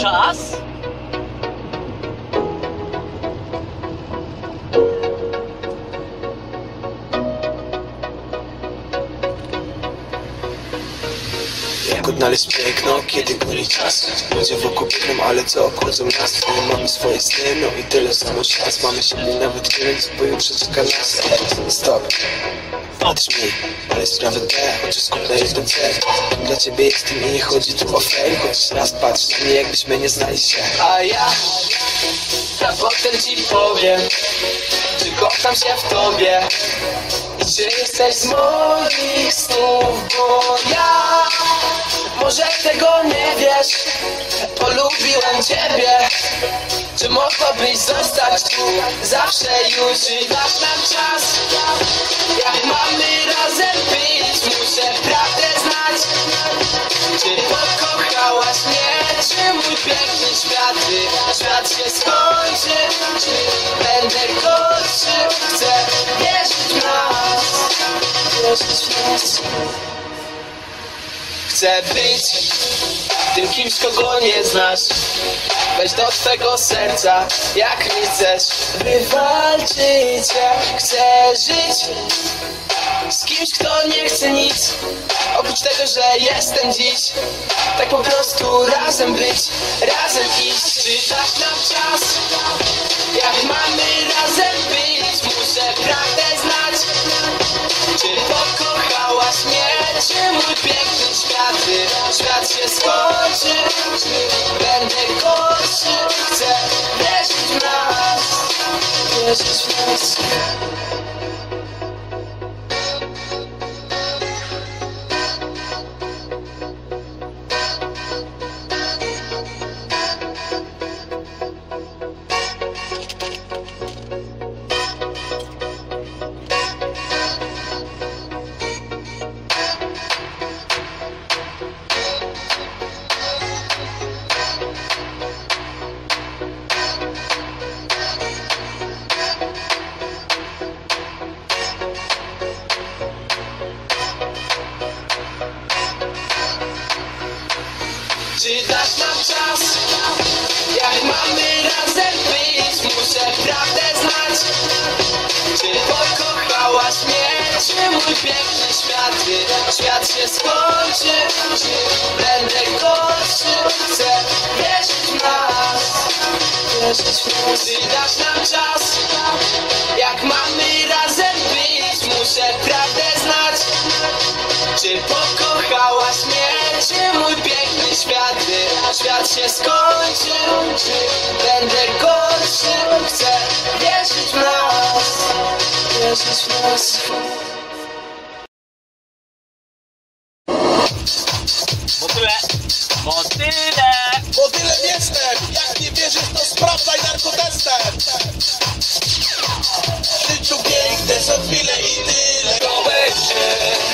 czas? Jak odnaleźć piękno, kiedy goni czas? Ludzie wokół biegną, ale co obchodzą nas? Mamy swoje sny, no i tyle samo czas. Mamy siebie nawet nie wiem, co pojutrze czeka nas. Stop, patrz mi, ale sprawę te, chociaż skup na jeden cel. Dla ciebie jestem i nie chodzi tu o fail. Chociaż raz patrz na mnie, jakbyśmy nie znali się. A ja potem ci powiem, czy kocham się w tobie i czy jesteś z moich snów, bo ja może tego nie wiesz, polubiłem ciebie. Czy mogłabyś zostać tu zawsze już? Czy dasz nam czas? Jak mamy razem być, muszę prawdę znać. Czy pokochałaś mnie? Czy mój piękny świat się skończy? Czy będę gorszy? Chcę wierzyć w nas, wierzyć w nas. Chcę być tym kimś, kogo nie znasz. Weź do twego serca, jak nie chcesz wywalczyć. Ja chcę żyć z kimś, kto nie chce nic, oprócz tego, że jestem dziś. Tak po prostu razem być, razem iść. Czy dasz nam czas? Jak mamy razem być, muszę prawdę znać. Czy pokochałaś mnie? Czy mój piękny świat się skończy? Czy będę gorszy? Chcę wierzyć w nas, wierzyć w nas. Czy dasz nam czas? Jak mamy razem być, muszę prawdę znać. Czy pokochałaś mnie? Czy mój piękny świat się skończy? Czy będę gorszy? Chcę wierzyć w nas, wierzyć w nas. Czy dasz nam czas? Jak mamy razem być, muszę prawdę znać. Czy pokochałaś mnie? Czy mój piękny świat się skończy? Czy będę gorszy? Chcę wierzyć w nas, wierzyć w nas. Motylem jestem! Jak nie wierzysz, to sprawdzaj narkotestem! W życiu piękne są chwile i tyle. To będzie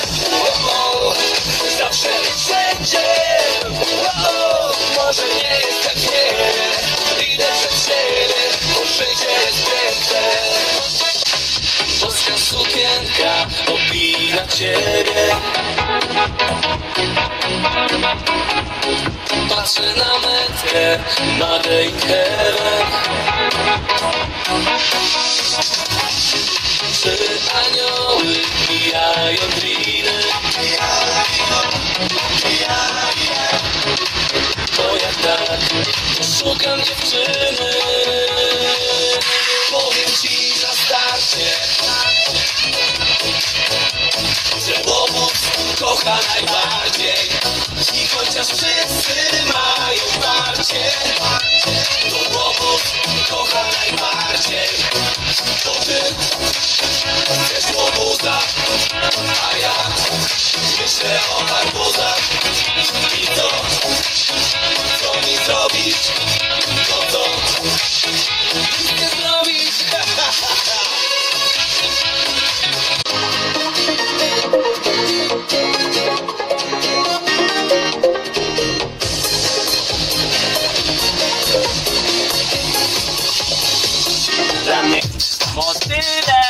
zawsze i wszędzie. Może nie jest tak wiele, idę przed siebie, bo życie jest piękne. Boska sukienka opina ciebie. Patrzę na metę, Made in Heaven. Czy anioły mijają driny? Bo jak tak, szukam dziewczyny. Powiem ci na starcie, że łobuz kocha najbardziej. I chociaż wszyscy mają parcie, to łobuz kocha najbardziej. Bo ty chcesz łobuza, a ja myślę o arbuzach. I co mi zrobić? No co? Nic nie zrobić. Dla mnie motyle.